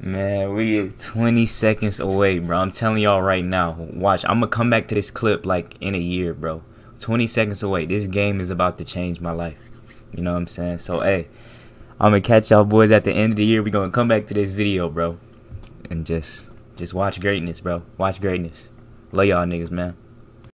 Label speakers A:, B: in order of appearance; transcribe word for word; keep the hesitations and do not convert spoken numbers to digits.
A: Man, we are twenty seconds away, bro. I'm telling y'all right now. Watch, I'm gonna come back to this clip like in a year, bro. twenty seconds away. This game is about to change my life. You know what I'm saying? So, hey, I'm gonna catch y'all boys at the end of the year. We gonna come back to this video, bro, and just just watch greatness, bro. Watch greatness. Love y'all niggas, man.